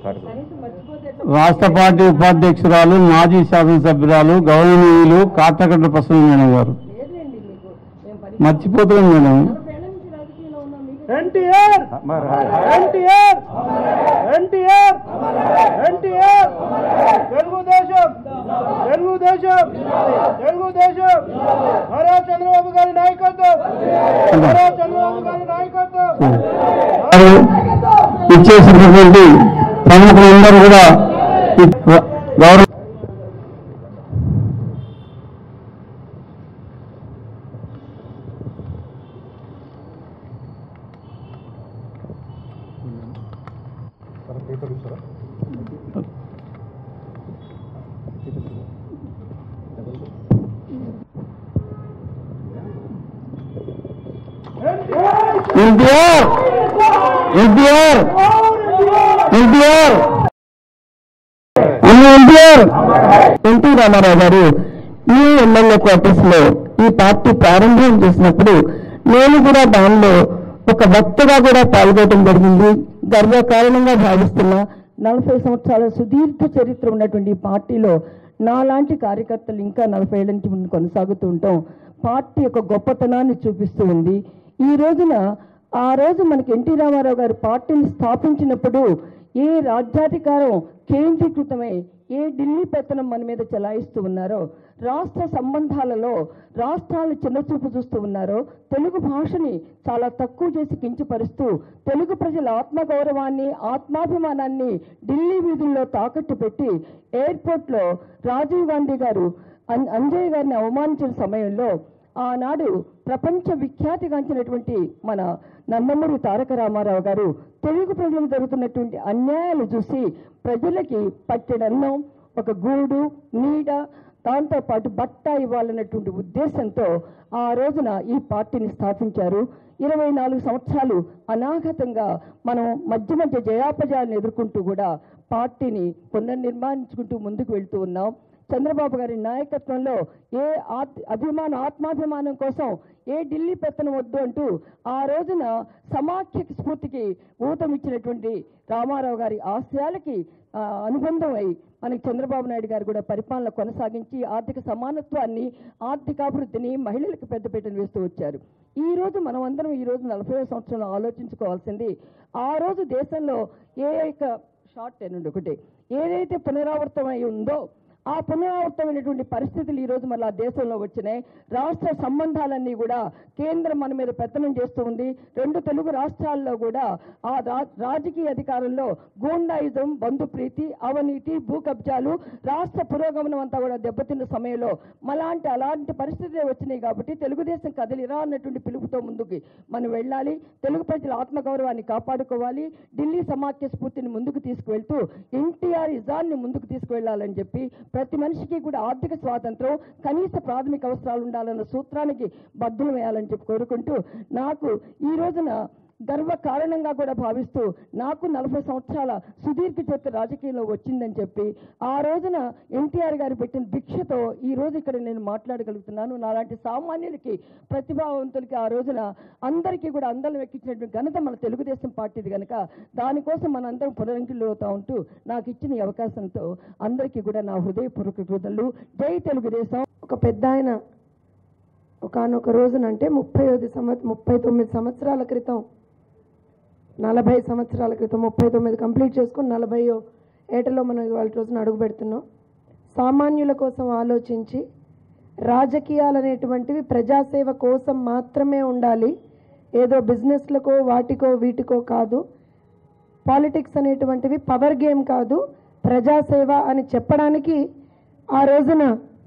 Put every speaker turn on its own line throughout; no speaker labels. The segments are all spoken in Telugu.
రాష్ట్ర పార్టీ ఉపాధ్యక్షురాలు మాజీ శాసనసభ్యురాలు గౌరవనీయులు కాటగడ్డ ప్రసన్న మేడం గారు మర్చిపోతున్నాం మేడం.
ఎన్టీఆర్ ఎన్టీఆర్ ఎన్టీఆర్ ఎన్టీఆర్ తెలుగుదేశం తెలుగుదేశం తెలుగుదేశం నారా చంద్రబాబు గారి నాయకత్వం నారా చంద్రబాబు గారి నాయకత్వం
ఇచ్చేసినటువంటి ప్రముఖులందరూ కూడా గౌరవ ఎన్టీఆర్ ఎన్టీఆర్ ఎన్టీఆర్ ఎన్టీఆర్ ఎన్టీ రామారావు గారు ఈ ఎమ్మెల్యే క్వార్టర్స్ లో ఈ పార్టీ ప్రారంభం చేసినప్పుడు నేను కూడా దానిలో ఒక వక్తగా కూడా పాల్గొనడం జరిగింది. గర్వకారణంగా భావిస్తున్నా 40 సంవత్సరాల సుదీర్ఘ చరిత్ర ఉన్నటువంటి పార్టీలో నాలాంటి కార్యకర్తలు ఇంకా 40 ఏళ్ల నుంచి ముందు కొనసాగుతూ ఉంటాం. పార్టీ యొక్క గొప్పతనాన్ని చూపిస్తూ ఉంది. ఈ రోజున ఆ రోజు మనకి ఎన్టీ రామారావు గారు పార్టీని స్థాపించినప్పుడు ఏ రాజ్యాధికారం కేంద్రీకృతమై ఏ ఢిల్లీ పెత్తనం మన మీద చెలాయిస్తూ ఉన్నారో, రాష్ట్ర సంబంధాలలో రాష్ట్రాలు చిన్నచూపు చూస్తూ ఉన్నారో, తెలుగు భాషని చాలా తక్కువ చేసి కించపరుస్తూ తెలుగు ప్రజల ఆత్మగౌరవాన్ని ఆత్మాభిమానాన్ని ఢిల్లీ వీధుల్లో తాకట్టు పెట్టి ఎయిర్పోర్ట్లో రాజీవ్ గాంధీ గారు అంజయ్ గారిని అవమానించిన సమయంలో ఆనాడు ప్రపంచ విఖ్యాతిగాంచినటువంటి మన నందమూరి తారక రామారావు గారు తెలుగు ప్రజలకు జరుగుతున్నటువంటి అన్యాయాలు చూసి ప్రజలకి పట్టెడన్నం, ఒక గూడు, నీడ, దాంతోపాటు బట్ట ఇవ్వాలన్నటువంటి ఉద్దేశంతో ఆ రోజున ఈ పార్టీని స్థాపించారు. 24 సంవత్సరాలు అనాగతంగా మనం మధ్య మధ్య జయాపజయాలను ఎదుర్కొంటూ కూడా పార్టీని పునర్నిర్మాణించుకుంటూ ముందుకు వెళ్తూ ఉన్నాం. చంద్రబాబు గారి నాయకత్వంలో ఏ ఆత్మాభిమానం కోసం ఏ ఢిల్లీ పెత్తనం వద్దు అంటూ ఆ రోజున సమాఖ్య స్ఫూర్తికి ఊతమిచ్చినటువంటి రామారావు గారి ఆశయాలకి అనుబంధం అయి మనకి చంద్రబాబు నాయుడు గారు కూడా పరిపాలన కొనసాగించి ఆర్థిక సమానత్వాన్ని, ఆర్థికాభివృద్ధిని, మహిళలకు పెద్దపీటను వేస్తూ వచ్చారు. ఈ రోజు మనం అందరం ఈ రోజు 40వ సంవత్సరంలో ఆలోచించుకోవాల్సింది, ఆ రోజు దేశంలో ఒకటి ఏదైతే పునరావృతమై ఉందో ఆ పునరావృతమైనటువంటి పరిస్థితులు ఈరోజు మళ్ళీ దేశంలో వచ్చినాయి. రాష్ట్ర సంబంధాలన్నీ కూడా కేంద్రం మన మీద పెత్తనం చేస్తూ ఉంది. 2 తెలుగు రాష్ట్రాల్లో కూడా ఆ రాజకీయ అధికారంలో గూండాయిజం, బంధుప్రీతి, అవినీతి, భూ కబ్జాలు, రాష్ట్ర పురోగమనం అంతా కూడా దెబ్బతిన్న సమయంలో అలాంటి పరిస్థితులే వచ్చినాయి. కాబట్టి తెలుగుదేశం కదిలిరా అన్నటువంటి పిలుపుతో ముందుకి మనం వెళ్ళాలి. తెలుగు ప్రజల ఆత్మగౌరవాన్ని కాపాడుకోవాలి. ఢిల్లీ సమాఖ్య స్ఫూర్తిని ముందుకు తీసుకువెళ్తూ ఎన్టీఆర్ ఇజాన్ని ముందుకు తీసుకువెళ్లాలని చెప్పి ప్రతి మనిషికి కూడా ఆర్థిక స్వాతంత్రం, కనీస ప్రాథమిక అవసరాలు ఉండాలన్న సూత్రానికి బద్దలు వేయాలని చెప్పి కోరుకుంటూ, నాకు ఈ రోజున గర్వకారణంగా కూడా భావిస్తూ నాకు 40 సంవత్సరాల సుదీర్ఘ చరిత్ర రాజకీయంలో వచ్చిందని చెప్పి ఆ రోజున ఎన్టీఆర్ గారు పెట్టిన భిక్షతో ఈ రోజు ఇక్కడ నేను మాట్లాడగలుగుతున్నాను. నాలాంటి సామాన్యులకి, ప్రతిభావంతులకి ఆ రోజున అందరికీ కూడా అందరం ఎక్కించినటువంటి ఘనత మన తెలుగుదేశం పార్టీది కనుక దానికోసం మనందరం పునరంకితులు అవుతా ఉంటూ నాకు ఇచ్చిన ఈ అవకాశంతో అందరికీ కూడా నా హృదయపూర్వక కృతజ్ఞతలు. జై తెలుగుదేశం.
ఒక పెద్ద ఆయన ఒకానొక రోజునంటే 39 సంవత్సరాల క్రితం, 40 సంవత్సరాల క్రితం, 39 కంప్లీట్ చేసుకుని 40వ ఏటలో మనం ఇవాళ రోజున అడుగు పెడుతున్నాం. సామాన్యుల కోసం ఆలోచించి రాజకీయాలు అనేటువంటివి ప్రజాసేవ కోసం మాత్రమే ఉండాలి, ఏదో బిజినెస్లకో వాటికో వీటికో కాదు. పాలిటిక్స్ అనేటువంటివి పవర్ గేమ్ కాదు, ప్రజాసేవ అని చెప్పడానికి ఆ రోజున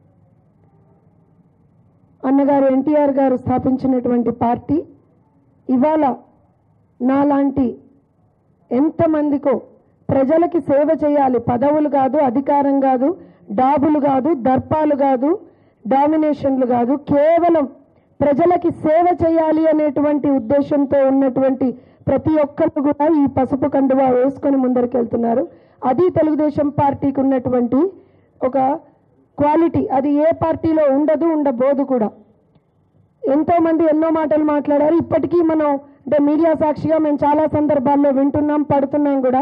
అన్నగారు ఎన్టీఆర్ గారు స్థాపించినటువంటి పార్టీ ఇవాళ నాలాంటి ఎంతమందికో ప్రజలకి సేవ చేయాలి. పదవులు కాదు, అధికారం కాదు, డాబులు కాదు, దర్పాలు కాదు, డామినేషన్లు కాదు, కేవలం ప్రజలకి సేవ చేయాలి అనేటువంటి ఉద్దేశంతో ఉన్నటువంటి ప్రతి ఒక్కరు కూడా ఈ పసుపు కండువా వేసుకొని ముందరికి వెళ్తున్నారు. అది తెలుగుదేశం పార్టీకి ఉన్నటువంటి ఒక క్వాలిటీ. అది ఏ పార్టీలో ఉండబోదు కూడా. ఎంతోమంది ఎన్నో మాటలు మాట్లాడారు. ఇప్పటికీ మనం అంటే మీడియా సాక్షిగా మేము చాలా సందర్భాల్లో వింటున్నాం, పడుతున్నాం కూడా.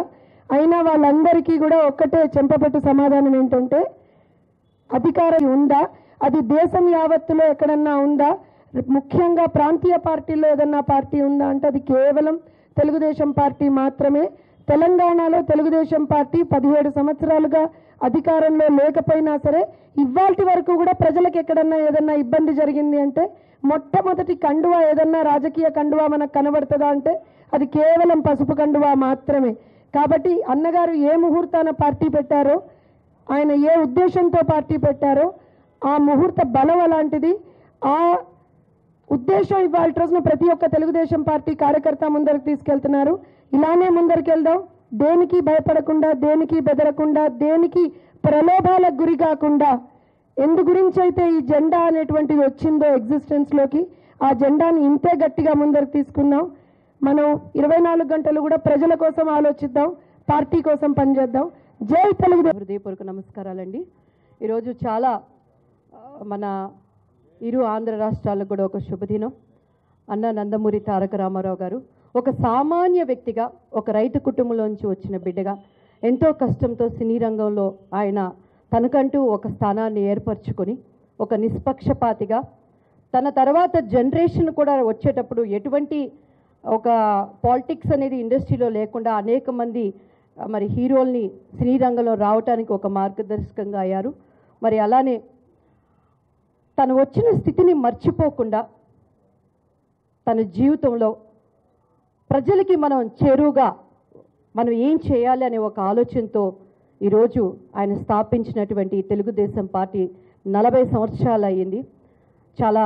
అయినా వాళ్ళందరికీ కూడా ఒక్కటే చెంపపెట్టు సమాధానం ఏంటంటే, అధికారం ఉందా, అది దేశం యావత్తులో ఎక్కడన్నా ఉందా, ముఖ్యంగా ప్రాంతీయ పార్టీలో ఏదన్నా పార్టీ ఉందా అంటే అది కేవలం తెలుగుదేశం పార్టీ మాత్రమే. తెలంగాణలో తెలుగుదేశం పార్టీ 17 సంవత్సరాలుగా అధికారంలో లేకపోయినా సరే ఇవాల్టి వరకు కూడా ప్రజలకు ఎక్కడన్నా ఏదన్నా ఇబ్బంది జరిగింది అంటే మొట్టమొదటి కండువా ఏదన్నా రాజకీయ కండువా మనకు కనబడుతుందా అంటే అది కేవలం పసుపు కండువా మాత్రమే. కాబట్టి అన్నగారు ఏ ముహూర్తాన పార్టీ పెట్టారో, ఆయన ఏ ఉద్దేశంతో పార్టీ పెట్టారో ఆ ముహూర్త బలం అలాంటిది. ఆ ఉద్దేశం ఇవాళ రోజున ప్రతి ఒక్క తెలుగుదేశం పార్టీ కార్యకర్త ముందరికి తీసుకెళ్తున్నారు. ఇలానే ముందరికి వెళ్దాం, దేనికి భయపడకుండా, దేనికి బెదరకుండా, దేనికి ప్రలోభాలకు గురి కాకుండా. ఎందు గురించి అయితే ఈ జెండా అనేటువంటిది వచ్చిందో ఎగ్జిస్టెన్స్లోకి, ఆ జెండాని ఇంతే గట్టిగా ముందరికి తీసుకుందాం. మనం 24 గంటలు కూడా ప్రజల కోసం ఆలోచిద్దాం, పార్టీ కోసం పనిచేద్దాం. జై తెలుగుదేశం.
హృదయపూర్వక నమస్కారాలండి. ఈరోజు చాలా మన ఇరు ఆంధ్ర రాష్ట్రాలకు కూడా ఒక శుభదినం. అన్న నందమూరి తారక రామారావు గారు ఒక సామాన్య వ్యక్తిగా, ఒక రైతు కుటుంబంలోంచి వచ్చిన బిడ్డగా ఎంతో కష్టంతో సినీ రంగంలో ఆయన తనకంటూ ఒక స్థానాన్ని ఏర్పరచుకొని ఒక నిష్పక్షపాతిగా తన తర్వాత జనరేషన్ కూడా వచ్చేటప్పుడు ఎటువంటి ఒక పాలిటిక్స్ అనేది ఇండస్ట్రీలో లేకుండా అనేక మంది మరి హీరోల్ని సినీ రంగంలో రావడానికి ఒక మార్గదర్శకంగా అయ్యారు. మరి అలానే తను వచ్చిన స్థితిని మర్చిపోకుండా తన జీవితంలో ప్రజలకి మనం చేరువుగా మనం ఏం చేయాలి అనే ఒక ఆలోచనతో ఈరోజు ఆయన స్థాపించినటువంటి తెలుగుదేశం పార్టీ 40 సంవత్సరాలు అయ్యింది. చాలా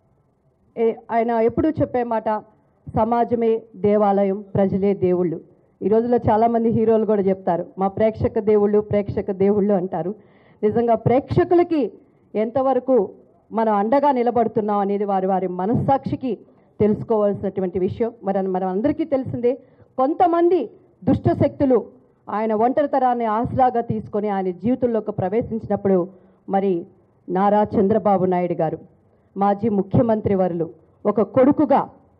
ఆయన ఎప్పుడూ చెప్పే మాట, సమాజమే దేవాలయం, ప్రజలే దేవుళ్ళు. ఈ రోజుల్లో చాలామంది హీరోలు కూడా చెప్తారు, మా ప్రేక్షక దేవుళ్ళు అంటారు. నిజంగా ప్రేక్షకులకి ఎంతవరకు మనం అండగా నిలబడుతున్నాం అనేది వారి మనస్సాక్షికి తెలుసుకోవాల్సినటువంటి విషయం. మనం అందరికీ తెలిసిందే, కొంతమంది దుష్ట శక్తులు ఆయన ఒంటరితనాన్ని ఆసరాగా తీసుకొని ఆయన జీవితంలోకి ప్రవేశించినప్పుడు మరి నారా చంద్రబాబు నాయుడు గారు మాజీ ముఖ్యమంత్రి వర్యులు ఒక కొడుకుగా,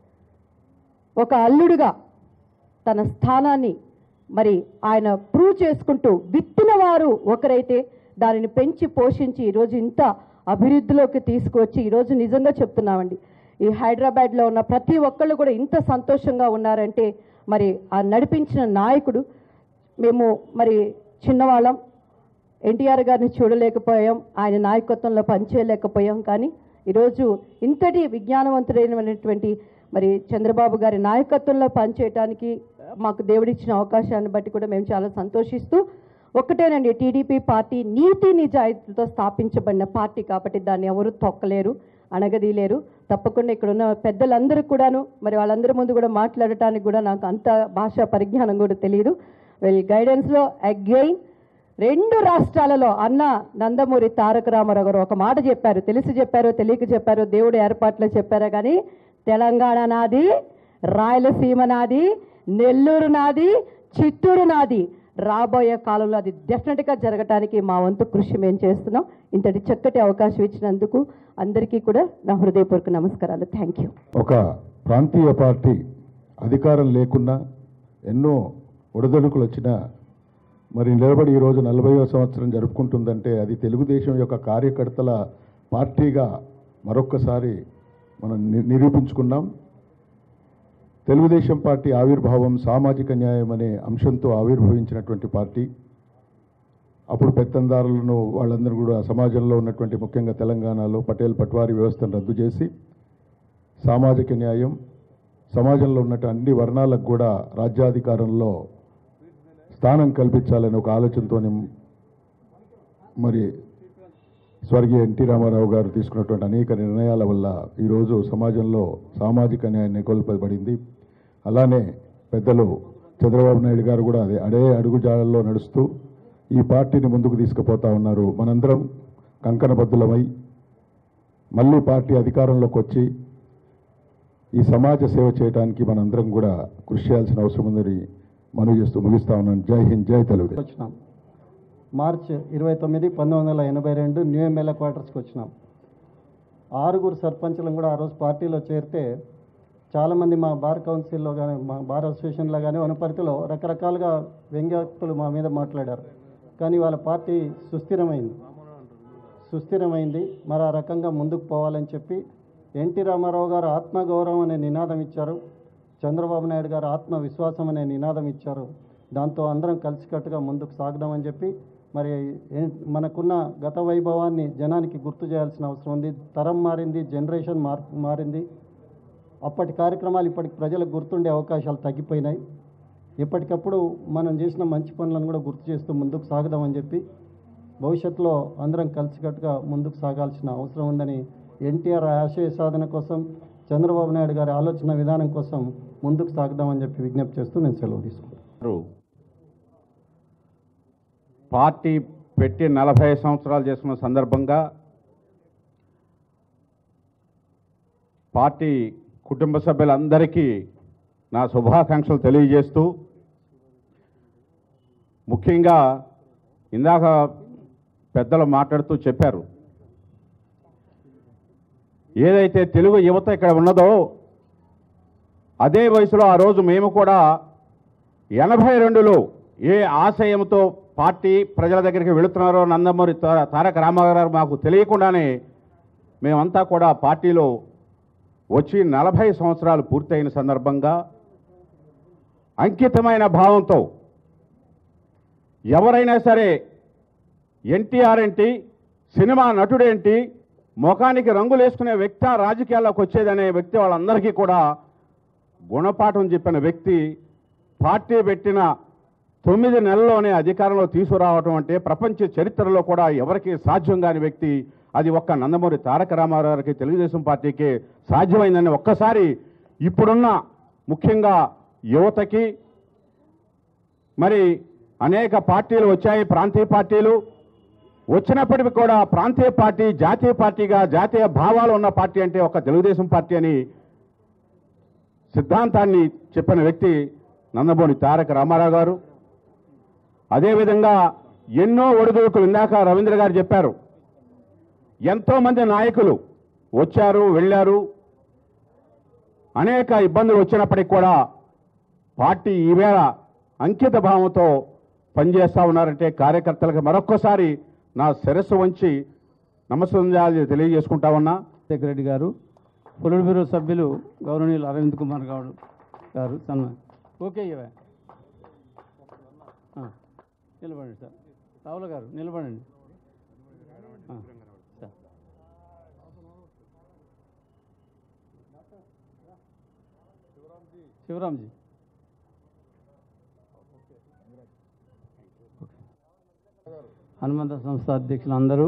ఒక అల్లుడుగా తన స్థానాన్ని మరి ఆయన ప్రూవ్ చేసుకుంటూ విత్తిన వారు ఒకరైతే దానిని పెంచి పోషించి ఈరోజు ఇంత అభివృద్ధిలోకి తీసుకువచ్చి ఈరోజు నిజంగా చెప్తున్నామండి, ఈ హైదరాబాద్లో ఉన్న ప్రతి ఒక్కళ్ళు కూడా ఇంత సంతోషంగా ఉన్నారంటే మరి ఆ నడిపించిన నాయకుడు. మేము మరి చిన్నవాళ్ళం, ఎన్టీఆర్ గారిని చూడలేకపోయాం, ఆయన నాయకత్వంలో పనిచేయలేకపోయాం. కానీ ఈరోజు ఇంతటి విజ్ఞానవంతుడైనటువంటి మరి చంద్రబాబు గారి నాయకత్వంలో పనిచేయడానికి మాకు దేవుడిచ్చిన అవకాశాన్ని బట్టి కూడా మేము చాలా సంతోషిస్తూ, ఒక్కటేనండి, టీడీపీ పార్టీ నీతి నిజాయితీతో స్థాపించబడిన పార్టీ కాబట్టి దాన్ని ఎవరు తొక్కలేరు, అణగదీలేరు. తప్పకుండా ఇక్కడ ఉన్న పెద్దలందరూ కూడాను మరి వాళ్ళందరి ముందు కూడా మాట్లాడటానికి కూడా నాకు అంత భాషా పరిజ్ఞానం కూడా తెలియదు. వీళ్ళ గైడెన్స్లో అగైన్ 2 రాష్ట్రాలలో అన్న నందమూరి తారక రామారావు గారు ఒక మాట చెప్పారు, తెలిసి చెప్పారో తెలియక చెప్పారో దేవుడి ఏర్పాట్లో చెప్పారో కానీ, తెలంగాణ నాది, రాయలసీమ నాది, నెల్లూరు నాది, చిత్తూరు నాది, రాబోయే కాలంలో అది డెఫినెట్గా జరగటానికి మా వంతు కృషి మేము చేస్తున్నాం. ఇంతటి చక్కటి అవకాశం ఇచ్చినందుకు అందరికీ కూడా నా హృదయపూర్వక నమస్కారాలు. Thank you.
ఒక ప్రాంతీయ పార్టీ అధికారం లేకున్నా ఎన్నో ఒడిదొడుకులు వచ్చినా మరి నిలబడి ఈరోజు 40వ సంవత్సరం జరుపుకుంటుందంటే అది తెలుగుదేశం యొక్క కార్యకర్తల పార్టీగా మరొక్కసారి మనం నిరూపించుకున్నాం. తెలుగుదేశం పార్టీ ఆవిర్భావం సామాజిక న్యాయం అనే అంశంతో ఆవిర్భవించినటువంటి పార్టీ. అప్పుడు పెత్తందారులను వాళ్ళందరూ కూడా సమాజంలో ఉన్నటువంటి ముఖ్యంగా తెలంగాణలో పటేల్ పట్వారీ వ్యవస్థను రద్దు చేసి సామాజిక న్యాయం, సమాజంలో ఉన్నటువంటి అన్ని వర్ణాలకు కూడా రాజ్యాధికారంలో స్థానం కల్పించాలని ఒక ఆలోచనతో మరి స్వర్గీయ ఎన్టీ రామారావు గారు తీసుకున్నటువంటి అనేక నిర్ణయాల వల్ల ఈరోజు సమాజంలో సామాజిక న్యాయం నెలకొల్పబడింది. అలానే పెద్దలు చంద్రబాబు నాయుడు గారు కూడా అదే అడుగుజాడల్లో నడుస్తూ ఈ పార్టీని ముందుకు తీసుకుపోతా ఉన్నారు. మనందరం కంకణబద్ధులమై మళ్ళీ పార్టీ అధికారంలోకి వచ్చి ఈ సమాజ సేవ చేయడానికి మనందరం కూడా కృషి చేయాల్సిన అవసరం ఉందని మనవి చేస్తూ ముగిస్తా ఉన్నాను. జై హింద్, జై తెలుగు.
వచ్చినాం మార్చి 29, 1982 న్యూ ఎమ్మెల్యే క్వార్టర్స్కి వచ్చినాం. 6 సర్పంచులను కూడా ఆ రోజు పార్టీలో చేరితే చాలామంది మా బార్ కౌన్సిల్లో కానీ మా బార్ అసోసియేషన్లో కానీ వనపర్తిలో రకరకాలుగా వ్యంగ్యోక్తులు మా మీద మాట్లాడారు. కానీ వాళ్ళ పార్టీ సుస్థిరమైంది. మరి ఆ రకంగా ముందుకు పోవాలని చెప్పి ఎన్టీ రామారావు గారు ఆత్మగౌరవం అనే నినాదం ఇచ్చారు. చంద్రబాబు నాయుడు గారు ఆత్మవిశ్వాసం అనే నినాదం ఇచ్చారు. దాంతో అందరం కలిసికట్టుగా ముందుకు సాగదామని చెప్పి మరి మనకున్న గత వైభవాన్ని జనానికి గుర్తు చేయాల్సిన అవసరం ఉంది. తరం మారింది, జనరేషన్ మారింది. అప్పటి కార్యక్రమాలు ఇప్పటికి ప్రజలకు గుర్తుండే అవకాశాలు తగ్గిపోయినాయి. ఎప్పటికప్పుడు మనం చేసిన మంచి పనులను కూడా గుర్తు చేస్తూ ముందుకు సాగదామని చెప్పి భవిష్యత్తులో అందరం కలిసికట్టుగా ముందుకు సాగాల్సిన అవసరం ఉందని, ఎన్టీఆర్ ఆశయ సాధన కోసం, చంద్రబాబు నాయుడు గారి ఆలోచన విధానం కోసం ముందుకు సాగదామని చెప్పి విజ్ఞప్తి చేస్తూ నేను సెలవు తీసుకుంటాను.
పార్టీ పెట్టి 40 సంవత్సరాలు చేసుకున్న సందర్భంగా పార్టీ కుటుంబ సభ్యులందరికీ నా శుభాకాంక్షలు తెలియజేస్తూ, ముఖ్యంగా ఇందాక పెద్దలు మాట్లాడుతూ చెప్పారు, ఏదైతే తెలుగు యువత ఇక్కడ ఉన్నదో అదే వయసులో ఆ రోజు మేము కూడా 82లో ఏ ఆశయంతో పార్టీ ప్రజల దగ్గరికి వెళుతున్నారో నందమూరి తారక రామారావు గారు మాకు తెలియకుండానే మేమంతా కూడా పార్టీలో వచ్చి 40 సంవత్సరాలు పూర్తయిన సందర్భంగా అంకితమైన భావంతో ఎవరైనా సరే ఎన్టీఆర్ ఏంటి, సినిమా నటుడేంటి, ముఖానికి రంగులు వేసుకునే వ్యక్తి రాజకీయాల్లోకి వచ్చేదనే వ్యక్తి వాళ్ళందరికీ కూడా గుణపాఠం చెప్పిన వ్యక్తి పార్టీ పెట్టిన 9 నెలల్లోనే అధికారంలో తీసుకురావటం అంటే ప్రపంచ చరిత్రలో కూడా ఎవరికి సాధ్యం కాని వ్యక్తి. అది ఒక్క నందమూరి తారక రామారావు గారికి, తెలుగుదేశం పార్టీకి సాధ్యమైందని ఒక్కసారి ఇప్పుడున్న ముఖ్యంగా యువతకి, మరి అనేక పార్టీలు వచ్చాయి, ప్రాంతీయ పార్టీలు వచ్చినప్పటికీ కూడా ప్రాంతీయ పార్టీ జాతీయ పార్టీగా జాతీయ భావాలు ఉన్న పార్టీ అంటే ఒక తెలుగుదేశం పార్టీ అని సిద్ధాంతాన్ని చెప్పిన వ్యక్తి నందమూరి తారక రామారావు గారు. అదేవిధంగా ఎన్నో ఒడిదుడుకులు ఇందాక రవీంద్ర గారు చెప్పారు, ఎంతోమంది నాయకులు వచ్చారు వెళ్ళారు, అనేక ఇబ్బందులు వచ్చినప్పటికీ కూడా పార్టీ ఈవేళ అంకిత భావంతో పనిచేస్తూ ఉన్నారంటే కార్యకర్తలకు మరొక్కసారి నా శిరస్సు వంచి నమస్కారాలు తెలియజేసుకుంటా ఉన్నా.
రెడ్డి గారు, పొలిట్ బ్యూరో సభ్యులు గౌరవనీయులు అరవింద్ కుమార్ గౌడ్ గారు సన్మాన్. ఓకే ఇవే నిలబడండి సార్. రావుల గారు నిలబడండి సార్. శివరామ్జీ హనుమంత సంస్థ అధ్యక్షులు అందరూ,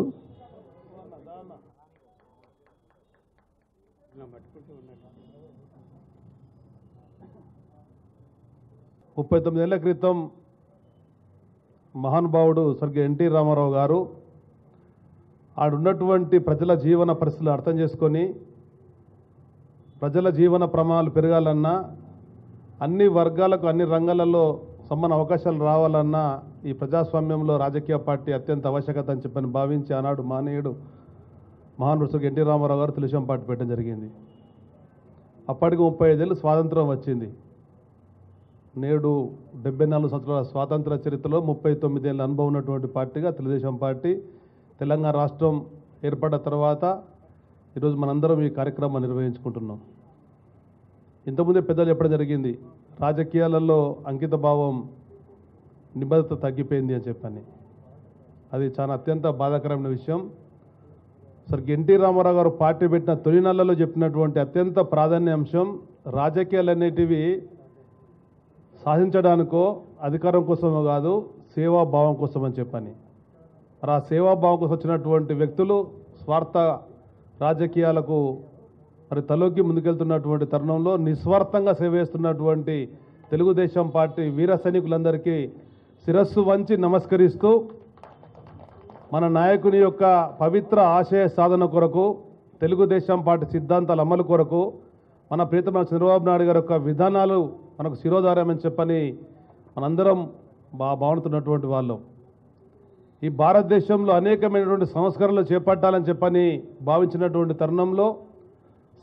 ముప్పై 9 ఏళ్ల క్రితం మహానుభావుడు స్వర్గీయ ఎన్టీ రామారావు గారు ఆడున్నటువంటి ప్రజల జీవన పరిస్థితులు అర్థం చేసుకొని ప్రజల జీవన ప్రమాణాలు పెరగాలన్నా, అన్ని వర్గాలకు అన్ని రంగాలలో సమాన అవకాశాలు రావాలన్నా ఈ ప్రజాస్వామ్యంలో రాజకీయ పార్టీ అత్యంత ఆవశ్యకత అని చెప్పని భావించి ఆనాడు మానవుడు మహానుభావుడు ఎన్టీ రామారావు గారు తెలుగుదేశం పార్టీ పెట్టడం జరిగింది. అప్పటికి 35 ఏళ్ళు స్వాతంత్రం వచ్చింది. నేడు 74 సంవత్సరాల స్వాతంత్ర చరిత్రలో 39 ఏళ్ళ అనుభవం ఉన్నటువంటి పార్టీగా తెలుగుదేశం పార్టీ తెలంగాణ రాష్ట్రం ఏర్పడ్డ తర్వాత ఈరోజు మనందరం ఈ కార్యక్రమాన్ని నిర్వహించుకుంటున్నాం. ఇంతకుముందే పెద్దలు చెప్పడం జరిగింది, రాజకీయాలలో అంకిత భావం నిబద్ధత తగ్గిపోయింది అని చెప్పని. అది చాలా అత్యంత బాధాకరమైన విషయం. స్వర్గీయ ఎన్టీ రామారావు గారు పార్టీ పెట్టిన తొలి నెలల్లో చెప్పినటువంటి అత్యంత ప్రాధాన్య అంశం, రాజకీయాలు అనేటివి సాధించడానికో అధికారం కోసమో కాదు, సేవాభావం కోసం అని చెప్పని. మరి ఆ సేవాభావం కోసం వచ్చినటువంటి వ్యక్తులు స్వార్థ రాజకీయాలకు మరి తలొగ్గి ముందుకెళ్తున్నటువంటి తరుణంలో నిస్వార్థంగా సేవ చేస్తున్నటువంటి తెలుగుదేశం పార్టీ వీర సైనికులందరికీ శిరస్సు వంచి నమస్కరిస్తూ మన నాయకుని యొక్క పవిత్ర ఆశయ సాధన కొరకు, తెలుగుదేశం పార్టీ సిద్ధాంతాల అమలు కొరకు, మన ప్రీతమ చంద్రబాబు నాయుడు గారి యొక్క విధానాలు మనకు శిరోధారమని చెప్పని మనందరం భావనతున్నటువంటి వాళ్ళం. ఈ భారతదేశంలో అనేకమైనటువంటి సంస్కరణలు చేపట్టాలని చెప్పని భావించినటువంటి తరుణంలో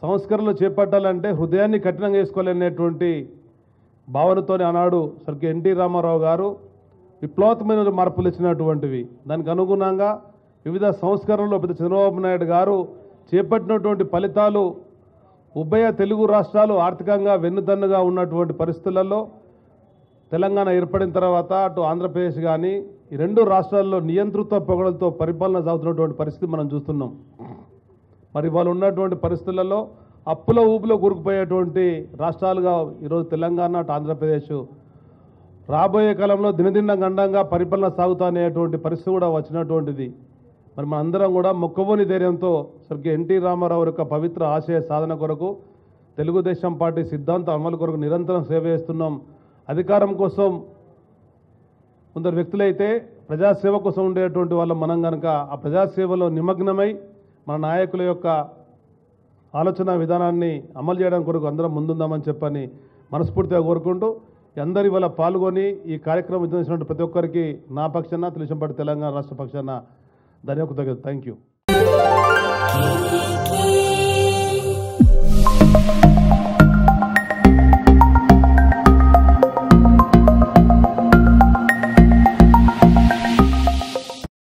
సంస్కరణలు చేపట్టాలంటే హృదయాన్ని కఠినంగా వేసుకోవాలనేటువంటి భావనతోనే ఆనాడు స్వర్గీయ ఎన్టీ రామారావు గారు విప్లవాత్మకమైన మార్పులు ఇచ్చినటువంటివి. దానికి అనుగుణంగా వివిధ సంస్కరణలు పెద్ద చంద్రబాబు నాయుడు గారు చేపట్టినటువంటి ఫలితాలు ఉభయ తెలుగు రాష్ట్రాలు ఆర్థికంగా వెన్నుదన్నుగా ఉన్నటువంటి పరిస్థితులలో తెలంగాణ ఏర్పడిన తర్వాత అటు ఆంధ్రప్రదేశ్ కానీ ఈ రెండు రాష్ట్రాల్లో నియంతృత్వ పొగడలతో పరిపాలన సాగుతున్నటువంటి పరిస్థితి మనం చూస్తున్నాం. మరి వాళ్ళు ఉన్నటువంటి పరిస్థితులలో అప్పుల ఊపులో కూరుకుపోయేటువంటి రాష్ట్రాలుగా ఈరోజు తెలంగాణ అటు ఆంధ్రప్రదేశ్ రాబోయే కాలంలో దినదిన గండంగా పరిపాలన సాగుతా అనేటువంటి పరిస్థితి కూడా వచ్చినటువంటిది. మరి మనందరం కూడా మొక్కవోని ధైర్యంతో స్వర్గీయ ఎన్టీ రామారావు యొక్క పవిత్ర ఆశయ సాధన కొరకు తెలుగుదేశం పార్టీ సిద్ధాంత అమలు కొరకు నిరంతరం సేవ చేస్తున్నాం. అధికారం కోసం కొందరు వ్యక్తులైతే ప్రజాసేవ కోసం ఉండేటువంటి వాళ్ళం మనం కనుక ఆ ప్రజాసేవలో నిమగ్నమై మన నాయకుల యొక్క ఆలోచన విధానాన్ని అమలు చేయడం కొరకు అందరం ముందుందామని చెప్పని మనస్ఫూర్తిగా కోరుకుంటూ అందరి వల్ల పాల్గొని ఈ కార్యక్రమం చేసినటువంటి ప్రతి ఒక్కరికి నా పక్షాన తెలుగుదేశం పార్టీ తెలంగాణ రాష్ట్ర పక్షాన ధన్యవాదాలు. Thank you.